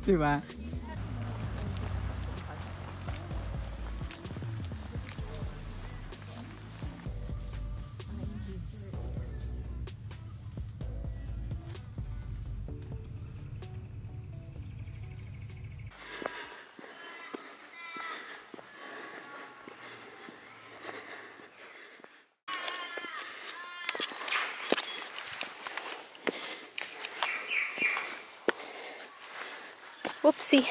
Diba? Whoopsie.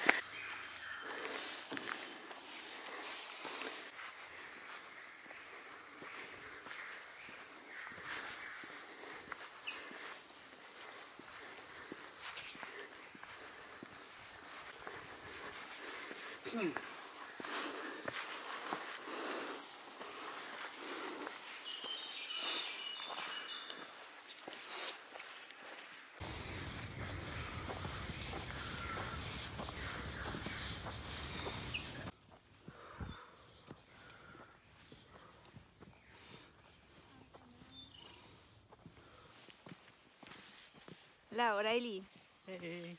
Hola, O'Reilly. Hey.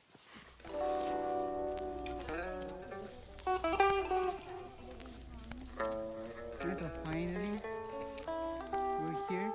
Ito, finally, we're here.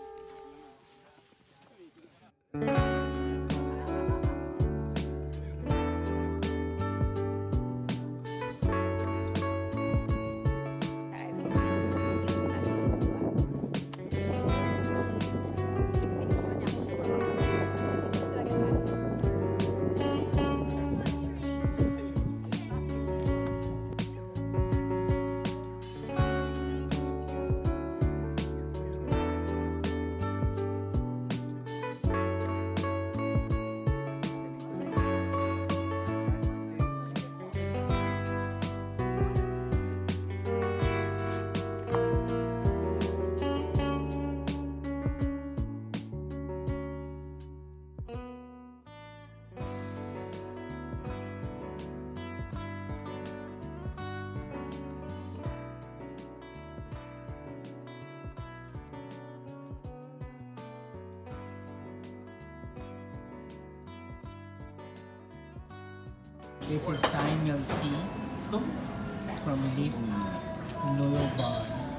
This is Thai milk tea from Leaf Nowra.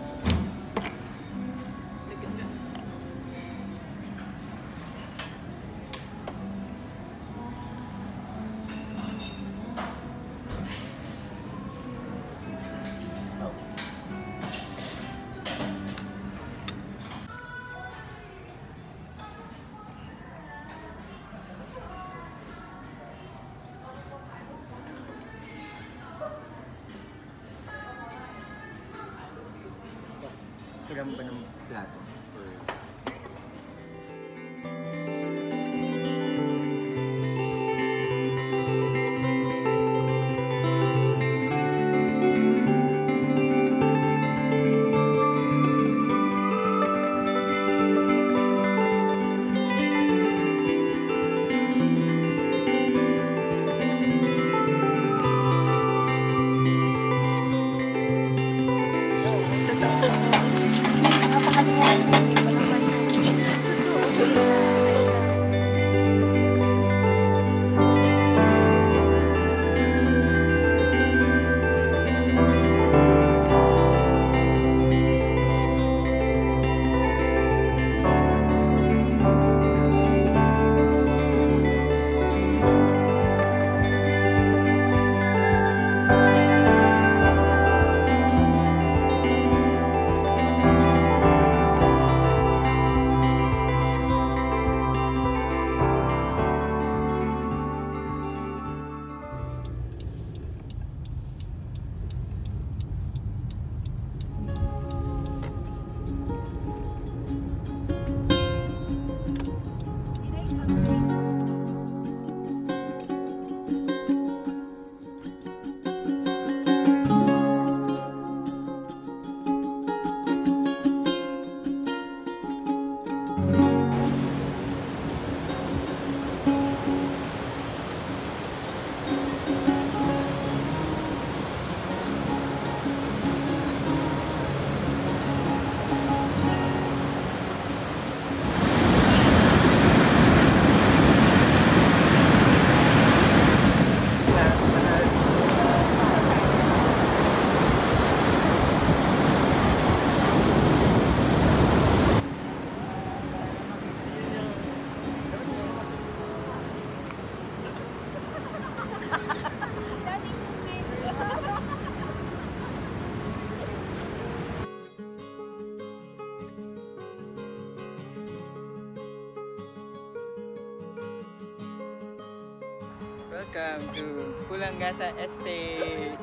Kailan ba ng plato? Welcome to Coolangatta Estate.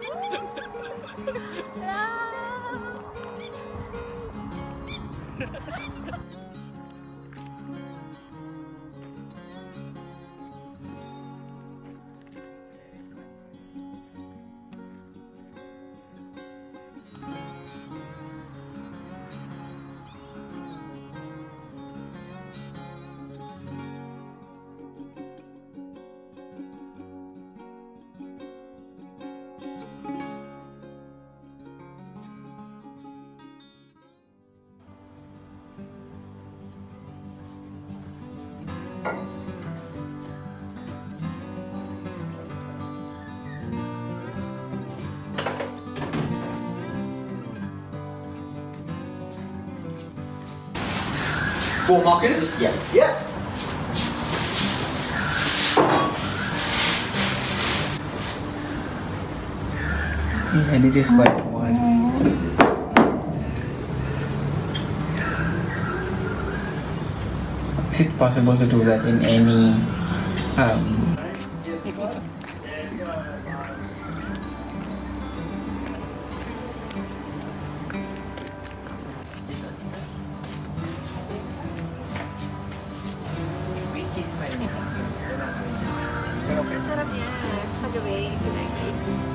Four markers? Yeah. Yeah. And this is what one. Is it possible to do that in any which is my Ang sarap niya. Pag-gabi, pinag-eat.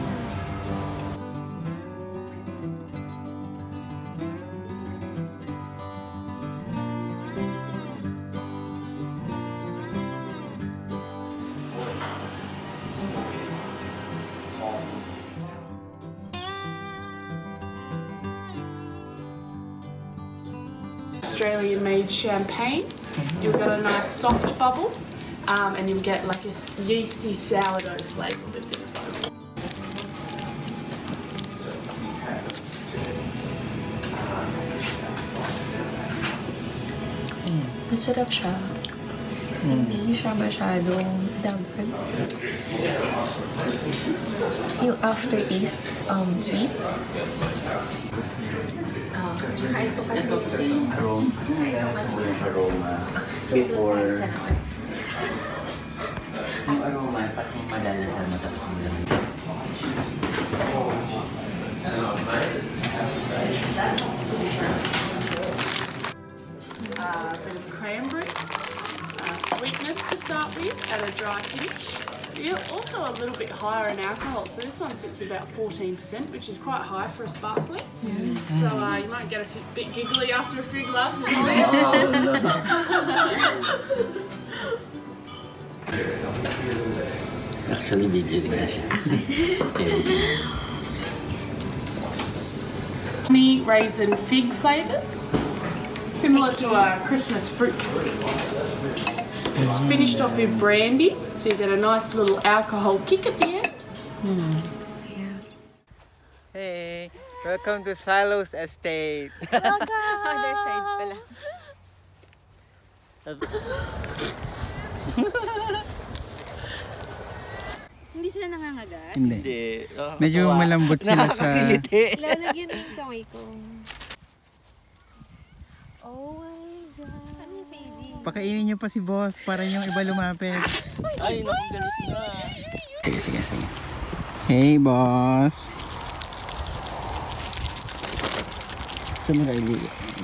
Australian-made champagne. You'll get a nice soft bubble, and you'll get like a yeasty sourdough flavour with this one. Masarap siya. Hindi siya masyadong dampan. Yung aftertaste, sweet. Tsaka ito kasi yung aroma. ito kasi Yung aroma. so doon tayo sa naman. Yung aroma, pati madalasan mo tapos mo lang. A bit of cranberry, sweetness to start with, and a dry finish. You're also a little bit higher in alcohol, so this one sits at about 14%, which is quite high for a sparkling. So you might get a bit giggly after a few glasses of this. Actually, video din nga siya. Honey, raisin, fig flavours, similar to a Christmas fruitcake. It's finished off with brandy, so you get a nice little alcohol kick at the end. Hey, welcome to Silos Estate. Other side pala. Hindi sila nangangagat? Hindi. Medyo malambot sila sa... Lalagyan din kamay ko. Oh my God. Ano yung baby? Pakainin niyo pa si boss para yung iba lumapit. Ay, nakagalit na. Sige, sige, sige. Hey, boss. Saan mo Riley?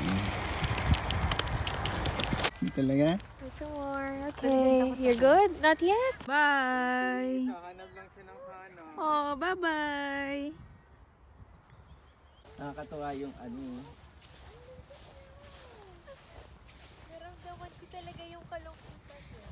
Hindi talaga? Some more. Okay. You're good? Not yet? Bye! Hanap lang siya ng hanap. Oh, bye-bye! Nakakatuwa yung ano. Naramdaman ko talaga yung kalungkutan niya.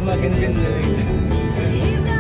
Maganda rin.